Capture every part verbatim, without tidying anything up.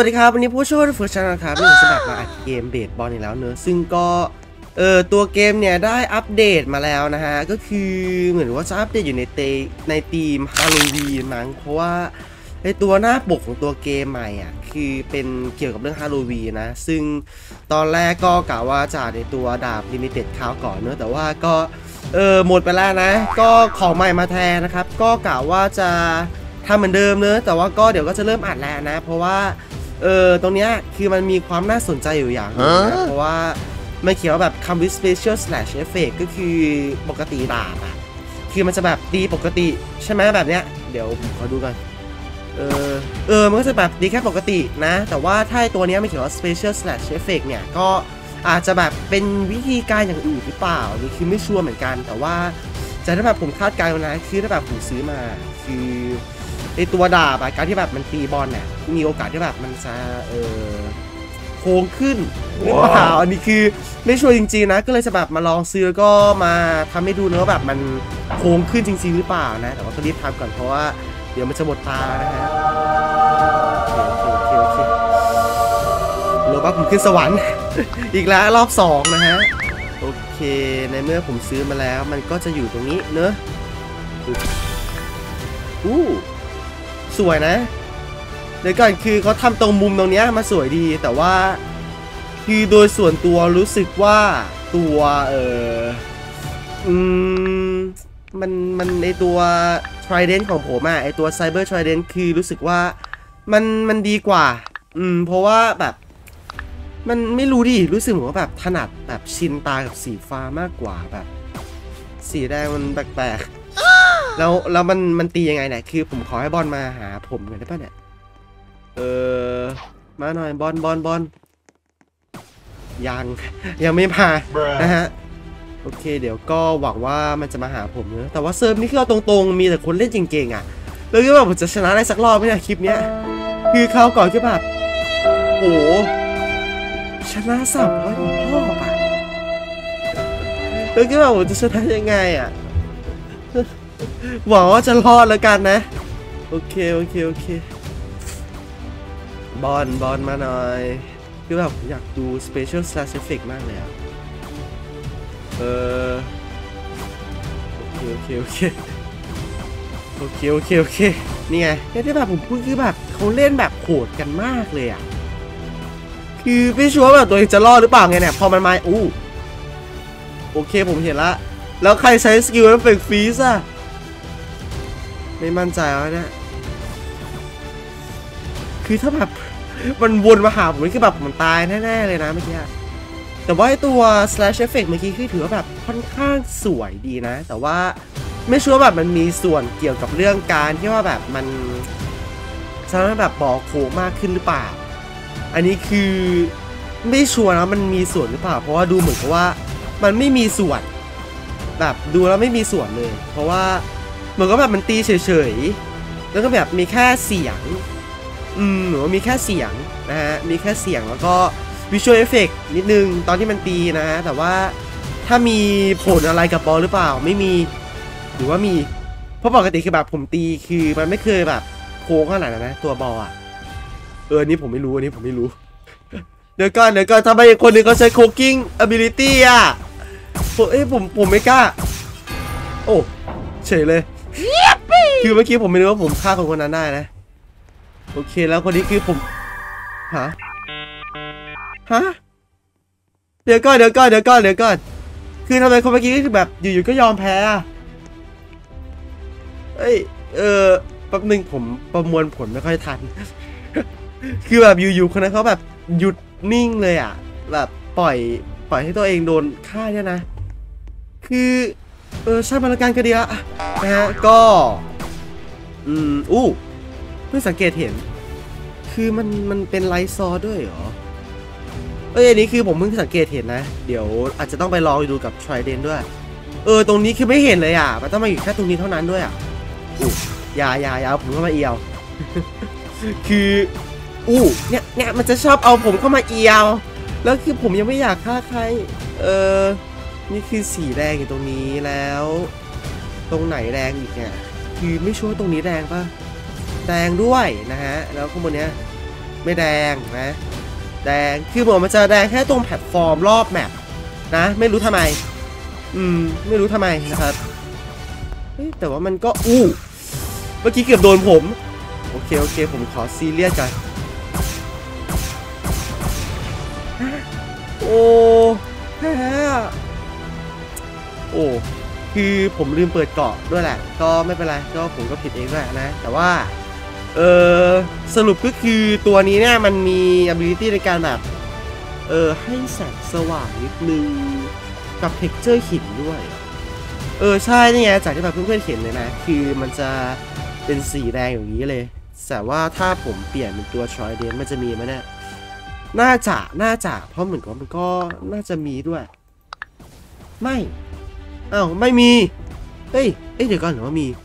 ดีครับวันนี้ผู้ช่วยเฟิร์สชานะครับนี่ผมจะแบบมาอัดเกมเบสบอลอีกแล้วเนอะซึ่งก็เออตัวเกมเนี่ยได้อัปเดตมาแล้วนะฮะก็คือเหมือนว่าจะอัปเดตอยู่ในเตในทีมฮาโลวีนมั้งเพราะว่าในตัวหน้าปกของตัวเกมใหม่อ่ะคือเป็นเกี่ยวกับเรื่องฮาโลวีนนะซึ่งตอนแรกก็กะว่าจะในตัวดาบลิมิเต็ดคราวก่อนเนอะแต่ว่าก็เออหมดไปแล้วนะก็ของใหม่มาแทนนะครับก็กะว่าจะทำเหมือนเดิมเนอะแต่ว่าก็เดี๋ยวก็จะเริ่มอัดแล้วนะเพราะว่าเออตรงเนี้ยคือมันมีความน่าสนใจอยู่อย่างนึงนะเพราะว่าไม่เขียนว่าแบบ come with special slash effect ก็คือปกติดาบอะคือมันจะแบบตีปกติใช่ไหมแบบเนี้ยเดี๋ยวผมขอดูกันเออเออมันก็จะแบบดีแค่ปกตินะแต่ว่าถ้าตัวเนี้ยไม่เขียนว่า special slash effect เนี่ยก็อาจจะแบบเป็นวิธีการอย่างอื่นหรือเปล่านี่คือไม่ชัวร์เหมือนกันแต่ว่าจะถ้าแบบผมคาดการณ์นะคือถ้าแบบผมซื้อมาคือไอตัวดาบอะการที่แบบมันตีบอลเนี่ยมีโอกาสที่แบบมันจะเออโค้งขึ้นหรือเปล่าอันนี้คือไม่ชัวร์จริงๆนะก็เลยจะแบบมาลองซื้อแล้วก็มาทำให้ดูนะว่าแบบมันโค้งขึ้นจริงๆหรือเปล่านะแต่ว่าต้องรีบทำก่อนเพราะว่าเดี๋ยวมันจะหมดตานะฮะโอเคโอเคโอเคโลบัคผมขึ้นสวรรค์อีกแล้วรอบสองนะฮะโอเคในเมื่อผมซื้อมาแล้วมันก็จะอยู่ตรงนี้เนอะอู้สวยนะเดี๋ยวก่อนคือเขาทำตรงมุมตรงนี้มาสวยดีแต่ว่าคือโดยส่วนตัวรู้สึกว่าตัวเอออืมมันมันในตัว Trident ของผมอะไอตัว Cyber Trident คือรู้สึกว่ามันมันดีกว่าอืมเพราะว่าแบบมันไม่รู้ดิรู้สึกเหมือนว่าแบบถนัดแบบชินตากับสีฟ้ามากกว่าแบบสีแดงมันแปลกๆแล้วแล้วมันมันตียังไงเนี่ยคือผมขอให้บอลมาหาผมหน่อยได้ป่ะเนี่ยเออมาหน่อยบอลบอลบอลยังยังไม่มานะฮะโอเคเดี๋ยวก็หวังว่ามันจะมาหาผมนะแต่ว่าเซิร์ฟนี่คือเอาตรงๆมีแต่คนเล่นเก่งๆอ่ะแล้วก็แบบผมจะชนะได้สักรอบไหมเนี่ยคลิปเนี้ยคือคราวก่อนคือแบบโอ้ชนะสามร้อยรอบอ่ะแล้วก็แบบผมจะชนะยังไงอ่ะหวังว่าจะรอดแล้วกันนะโอเคโอเคโอเคบอลบอลมาหน่อยคือแบบอยากดู special slash effect มากเลยอ่ะเออโอเคโอเคโอเคโอเคโอเคโอเคนี่ไงที่แบบผมพูดคือแบบเขาเล่นแบบโหดกันมากเลยอ่ะคือไม่ชัวร์แบบตัวเองจะรอดหรือเปล่าไงเนี่ยพอมันมาอู้โอเคผมเห็นละแล้วใครใช้สกิลเอฟเฟกต์ฟรีซอะไม่มั่นใจแล้วเนี่ยคือถ้าแบบมันวนมาหาผมนี่คือแบบมันตายแน่ๆเลยนะเมื่อกี้แต่ว่าไอตัว slash effect เมื่อกี้คือถือว่าแบบค่อนข้างสวยดีนะแต่ว่าไม่ชัวร์แบบมันมีส่วนเกี่ยวกับเรื่องการที่ว่าแบบมันจะทำให้แบบบอกโค้งมากขึ้นหรือเปล่าอันนี้คือไม่ชัวร์นะมันมีส่วนหรือเปล่าเพราะว่าดูเหมือนกับว่ามันไม่มีส่วนแบบดูแล้วไม่มีส่วนเลยเพราะว่าเหมือนกับแบบมันตีเฉยๆแล้วก็แบบมีแค่เสียงอืมหรือว่ามีแค่เสียงนะฮะมีแค่เสียงแล้วก็วิชวลเอฟเฟกต์นิดนึงตอนที่มันตีนะฮะแต่ว่าถ้ามีผลอะไรกับบอลหรือเปล่าไม่มีหรือว่ามีเพราะปกติคือแบบผมตีคือมันไม่เคยแบบโค้งขนาดนั้นนะตัวบอลอ่ะเออนี่ผมไม่รู้อันนี้ผมไม่รู้เดี๋ยวก่อนเดี๋ยวก่อนทำไมคนนึงเขาใช้โคกิ้ง ability อ่ะผมเอ้ยผมผมไม่กล้าโอ้เฉยเลยคือเมื่อกี้ผมไม่รู้ว่าผมฆ่าคนคนนั้นได้นะโอเคแล้วคนนี้คือผมฮะฮะเดี๋ยวก่อนเดี๋ยวก่อนเดี๋ยวก่อนเดี๋ยวก่อนคือทำไมคนเมื่อกี้คือแบบอยู่ๆก็ยอมแพ้อะเอ้ยเออแป๊บนึงผมประมวลผลไม่ค่อยทันคือแบบอยู่ๆคนนั้นเขาแบบหยุดนิ่งเลยอ่ะแบบปล่อยปล่อยให้ตัวเองโดนฆ่าเนี่ยนะคือเออใช่มาละกันก็ดีละนะฮะก็อืมอู้เพิ่งสังเกตเห็นคือมันมันเป็นไลท์ซอด้วยเหรอเอ้ยอันนี้คือผมเพิ่งสังเกตเห็นนะเดี๋ยวอาจจะต้องไปลองดูกับ Trident ด้วยเออตรงนี้คือไม่เห็นเลยอ่ะมันต้องมาอยู่แค่ตรงนี้เท่านั้นด้วยอ่ะอู้ยายายาผมเข้ามาเอียวคืออู้เนี่ยเนี่ยมันจะชอบเอาผมเข้ามาเอียวแล้วคือผมยังไม่อยากฆ่าใครเออนี่คือสีแดงอยู่ตรงนี้แล้วตรงไหนแดงอีกเนี่ยคือไม่ชัวร์ตรงนี้แดงป่ะแดงด้วยนะฮะแล้วข้างบนเนี้ยไม่แดงนะแดงคือเหมือนมันจะแดงแค่ตรงแพลตฟอร์มรอบแมปนะไม่รู้ทำไมอืมไม่รู้ทำไมนะครับแต่ว่ามันก็อู้เมื่อกี้เกือบโดนผมโอเคโอเคผมขอซีเรียสกันโอ้แพ้โอ้คือผมลืมเปิดเกาะด้วยแหละก็ไม่เป็นไรก็ผมก็ผิดเองด้วยนะแต่ว่าเออสรุปก็คือตัวนี้เนี่ยมันมี ability ในการแบบเออให้แสงสว่างนิดนึงกับ texture หินด้วยเออใช่นี่ไงจากที่แบบเพื่อนๆเห็นเลยนะคือมันจะเป็นสีแดงอย่างนี้เลยแต่ว่าถ้าผมเปลี่ยนเป็นตัว Trident มันจะมีไหมเนี่ยน่าจะน่าจะเพราะเหมือนกับมันก็น่าจะมีด้วยไม่อ้าวไม่มีเฮ้ยเอ้ยเดี๋ยวก่อนหรือว่ามี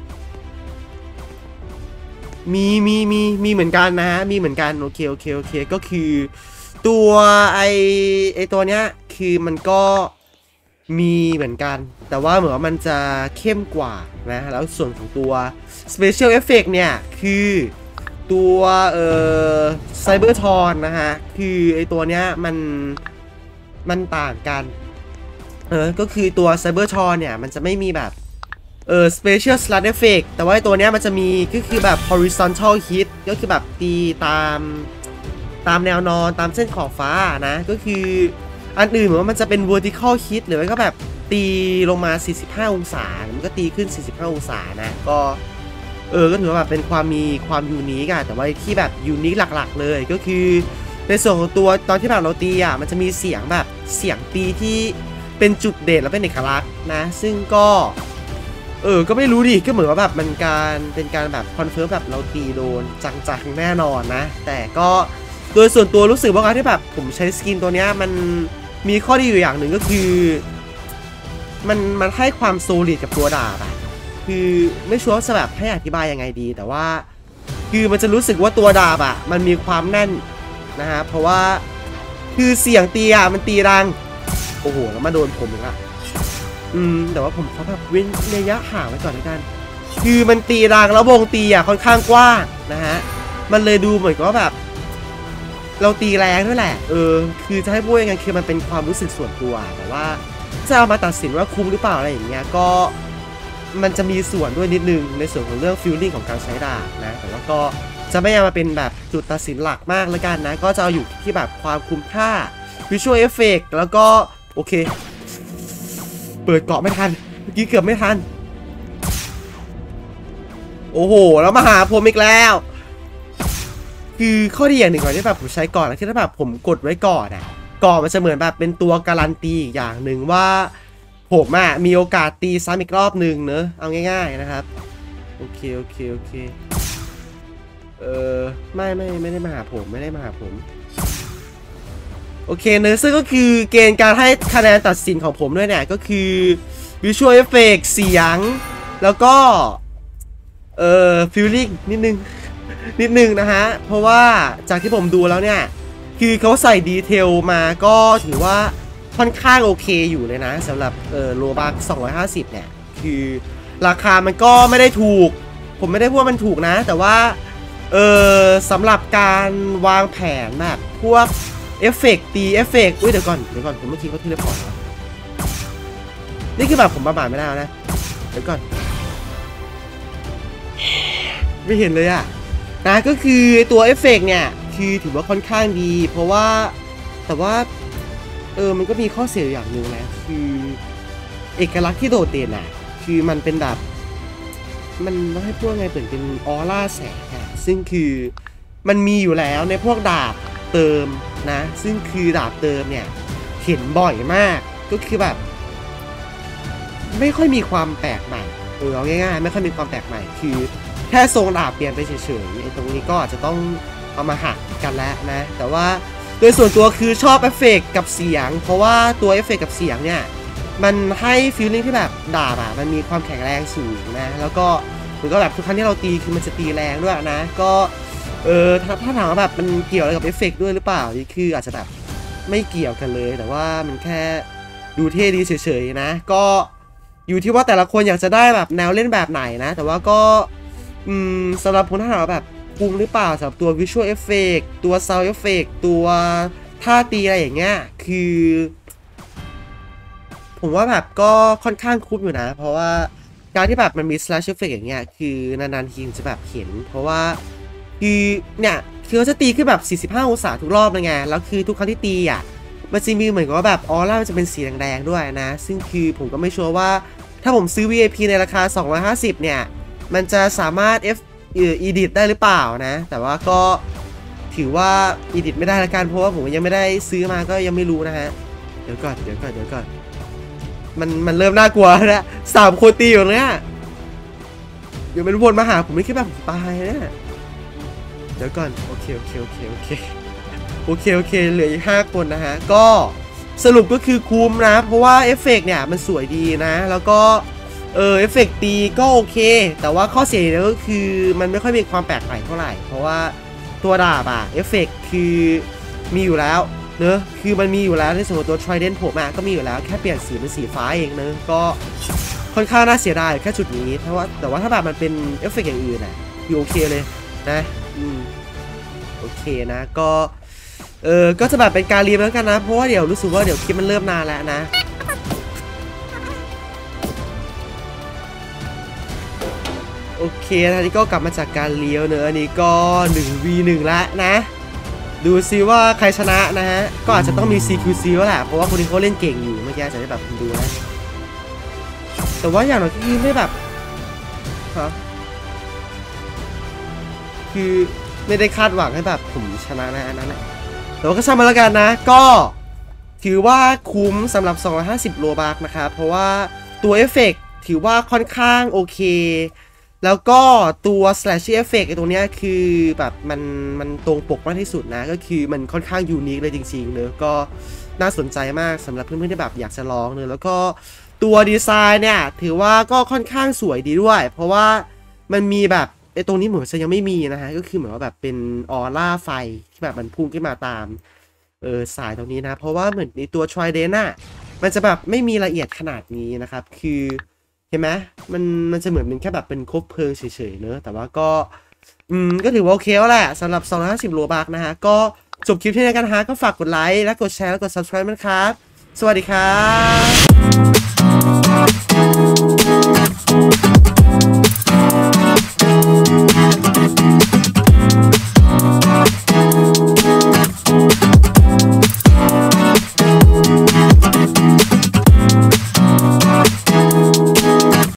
มีมีมีมีเหมือนกันนะมีเหมือนกันโอเคโอเคโอเคก็คือตัวไอไอตัวเนี้ยคือมันก็มีเหมือนกันแต่ว่าเหมือนว่ามันจะเข้มกว่านะแล้วส่วนของตัว Special Effect เนี่ยคือตัวเอ่อ Cybertron นะฮะคือไอตัวเนี้ยมันมันต่างกันเออก็คือตัว Cybertron เนี่ยมันจะไม่มีแบบเออ Special Slot Effect แต่ว่าตัวเนี้ยมันจะมีก็คือแบบ Horizontal Hit ก็คือแบบตีตามตามแนวนอนตามเส้นขอบฟ้านะก็คืออันอื่นเหมือนว่ามันจะเป็น vertical hit หรือว่าก็แบบตีลงมาสี่สิบห้าองศามันก็ตีขึ้นสี่สิบห้าองศานะก็เออก็ถือว่าแบบเป็นความมีความยูนิคอะแต่ว่าที่แบบยูนิคหลักๆเลยก็คือในส่วนของตัวตอนที่แบบเราตีอะมันจะมีเสียงแบบเสียงตีที่เป็นจุดเด่นและเป็นเอกลักษณ์นะซึ่งก็เออก็ไม่รู้ดิก็เหมือนว่าแบบมันการเป็นการแบบคอนเฟิร์มแบบเราตีโดนจังๆแน่นอนนะแต่ก็โดยส่วนตัวรู้สึกว่าการที่แบบผมใช้สกินตัวเนี้ยมันมีข้อดีอยู่อย่างหนึ่งก็คือมันมันให้ความโซลิดกับตัวดาบอะคือไม่ชัวร์จะแบบให้อธิบายยังไงดีแต่ว่าคือมันจะรู้สึกว่าตัวดาบอะมันมีความแน่นนะฮะเพราะว่าคือเสียงตีอะมันตีรังโอ้โหแล้วมาโดนผมอีกละอืมแต่ว่าผมเขาแบบเว้นระยะห่างไว้ก่อนแล้วกันคือมันตีรังแล้ววงตีอะค่อนข้างกว้างนะฮะมันเลยดูเหมือนกับว่าแบบเราตีแรงด้วยแหละเออคือจะให้พูดยังไงคือมันเป็นความรู้สึกส่วนตัวแต่ว่าจะเอามาตัดสินว่าคุ้มหรือเปล่าอะไรอย่างเงี้ยก็มันจะมีส่วนด้วยนิดนึงในส่วนของเรื่องฟีลลิ่งของการใช้ดาบนะแต่ว่าก็จะไม่เอามาเป็นแบบจุดตัดสินหลักมากแล้วกันนะก็จะเอาอยู่ที่แบบความคุ้มค่า Visual Effect แล้วก็โอเคเปิดเกาะไม่ทันเมื่อกี้เกือบไม่ทันโอ้โหแล้วมาหาผมอีกแล้วคือข้อดีอย่างหนึ่งก่อนที่แบบผมใช้ก่อนแล้วที่ถ้าแบบผมกดไว้ก่อนอ่ะก่อนมันจะเหมือนแบบเป็นตัวการันตีอีกอย่างหนึ่งว่าผมอ่ะมีโอกาสตีซ้ำอีกรอบหนึ่งเนอะเอาง่ายๆนะครับโอเคโอเคโอเคเออไม่ไม่ไม่ได้มาหาผมไม่ได้มาหาผมโอเคเนอะซึ่งก็คือเกณฑ์การให้คะแนนตัดสินของผมด้วยเนี่ยก็คือ Visual Effect เสียงแล้วก็เอ่อ Feeling นิดนึงนิดนึงนะฮะเพราะว่าจากที่ผมดูแล้วเนี่ยคือเขาใส่ดีเทลมาก็ถือว่าค่อนข้างโอเคอยู่เลยนะสำหรับเออโลบัคสองร้อยห้าสิบเนี่ยคือราคามันก็ไม่ได้ถูกผมไม่ได้พูดว่ามันถูกนะแต่ว่าเออสำหรับการวางแผนแบบพวกเอฟเฟกต์ตีเอฟเฟกต์อุ้ยเดี๋ยวก่อนเดี๋ยวก่อนผมเมื่อกี้เขาทีละพอร์ตนี่คือแบบผมประมาทไม่ได้นะเดี๋ยวก่อนไม่เห็นเลยอะนะก็คือตัวเอฟเฟกต์เนี่ยคือถือว่าค่อนข้างดีเพราะว่าแต่ว่าเออมันก็มีข้อเสียอย่างหนึ่งนะคือเอกลักษณ์ที่โดดเด่นอะคือมันเป็นแบบมันต้องให้พวกไงเปิดเป็นออร่าแสงอะซึ่งคือมันมีอยู่แล้วในพวกดาบเติมนะซึ่งคือดาบเติมเนี่ยเห็นบ่อยมากก็คือแบบไม่ค่อยมีความแปลกใหม่เออเอาง่ายๆไม่ค่อยมีความแปลกใหม่คือแค่ทรงดาบเปลี่ยนไปเฉยๆไอ้ตรงนี้ก็อาจจะต้องเอามาหักกันแล้วนะแต่ว่าโดยส่วนตัวคือชอบเอฟเฟกต์กับเสียงเพราะว่าตัวเอฟเฟกต์กับเสียงเนี่ยมันให้ฟีลลิ่งที่แบบดาบอ่ะมันมีความแข็งแรงสูงนะแล้วก็เหมือนก็แบบทุกครั้งที่เราตีคือมันจะตีแรงด้วยนะก็เออถ้าถ้าถามว่าแบบมันเกี่ยวอะไรกับเอฟเฟกต์ด้วยหรือเปล่านี่คืออาจจะแบบไม่เกี่ยวกันเลยแต่ว่ามันแค่ดูเท่ดีเฉยๆนะก็อยู่ที่ว่าแต่ละคนอยากจะได้แบบแนวเล่นแบบไหนนะแต่ว่าก็อืมสำหรับผมถ้าถามว่าแบบคุ้มหรือเปล่าสำหรับตัว Visual Effect ตัว Sound Effect ตัวท่าตีอะไรอย่างเงี้ยคือผมว่าแบบก็ค่อนข้างคุ้มอยู่นะเพราะว่าการที่แบบมันมี slash effect อย่างเงี้ยคือนานๆทีจะแบบเห็นเพราะว่าคือเนี่ยคือเขาจะตีขึ้นแบบสี่สิบห้าองศาทุกรอบเลยไงแล้วคือทุกครั้งที่ตีอ่ะมันจะมีเหมือนกับว่าแบบออร่ามันจะเป็นสีแดงๆด้วยนะซึ่งคือผมก็ไม่ชัวร์ว่าถ้าผมซื้อ วี ไอ พี ในราคาสองร้อยห้าสิบเนี่ยมันจะสามารถ F เอ่อ edit ได้หรือเปล่านะแต่ว่าก็ถือว่า edit ไม่ได้ละกันเพราะว่าผมยังไม่ได้ซื้อมาก็ยังไม่รู้นะฮะเดี๋ยวก่อนเดี๋ยวก่อนเดี๋ยวก่อนมันมันเริ่มน่ากลัวแล้วสามคนตีอยู่เนี่ยเดี๋ยวมันวนมาหาผมไม่คิดแบบตายนะเดี๋ยวก่อนโอเคโอเคโอเคโอเคโอเคโอเคเหลืออีกห้าคนนะฮะก็สรุปก็คือคุ้มนะเพราะว่าเอฟเฟกต์เนี่ยมันสวยดีนะแล้วก็เออเอฟเฟกต์ตีก็โอเคแต่ว่าข้อเสียเนี่ยก็คือมันไม่ค่อยมีความแปลกใหม่เท่าไหร่เพราะว่าตัวดาบอะเอฟเฟกต์คือมีอยู่แล้วเนอะคือมันมีอยู่แล้วในส่วนของตัว Trident ผมอะก็มีอยู่แล้วแค่เปลี่ยนสีเป็นสีฟ้าเองเนอะก็ค่อนข้างน่าเสียดายแค่จุดนี้เพราะว่าแต่ว่าถ้าแบบมันเป็นเอฟเฟกต์อย่างอื่นอะอยู่โอเคเลยนะอืมโอเคนะก็เออก็จะแบบเป็นการรีบแล้วกันนะเพราะว่าเดี๋ยวรู้สึกว่าเดี๋ยวคลิปมันเริ่มนานแล้วนะโอเคนะนี่ก็กลับมาจากการเลี้ยวเนอะอันนี้ก็ หนึ่ง วี หนึ่ง แล้วนะดูซิว่าใครชนะนะฮะก็อาจจะต้องมี ซี คิว ซี แล้วแหละเพราะว่าคนที่เขาเล่นเก่งอยู่เมื่อกี้จะได้แบบดูนะแต่ว่าอย่างน้อยที่ไม่แบบฮะคือไม่ได้คาดหวังให้แบบผมชนะนะอันนั้นแหละแต่ว่าก็ช่างมาแล้วกันนะก็ถือว่าคุ้มสำหรับสองร้อยห้าสิบโลบาร์นะครับเพราะว่าตัวเอฟเฟกต์ถือว่าค่อนข้างโอเคแล้วก็ตัว slash effect ไอ้ตรงเนี้ยคือแบบมันมันตรงปกมากที่สุดนะก็คือมันค่อนข้างยูนิคเลยจริงๆเนอะก็น่าสนใจมากสำหรับเพื่อนๆที่แบบอยากจะลองเนอะแล้วก็ตัวดีไซน์เนี่ยถือว่าก็ค่อนข้างสวยดีด้วยเพราะว่ามันมีแบบไอ้ตรงนี้เหมือนจะยังไม่มีนะฮะก็คือเหมือนว่าแบบเป็นออร่าไฟที่แบบมันพุ่งขึ้นมาตามเออสายตรงนี้นะเพราะว่าเหมือนในตัว Trident น่ะมันจะแบบไม่มีละเอียดขนาดนี้นะครับคือเห็นไหมมันมันจะเหมือนเป็นแค่แบบเป็นคบเพลิงเฉยๆเนอะแต่ว่าก็อืมก็ถือว่าโอเคแล้วแหละสำหรับสองร้อยห้าสิบโลบาร์นะฮะก็จบคลิปที่นี้กันฮะก็ฝากกดไลค์และกดแชร์และกด subscribe นะครับสวัสดีครับ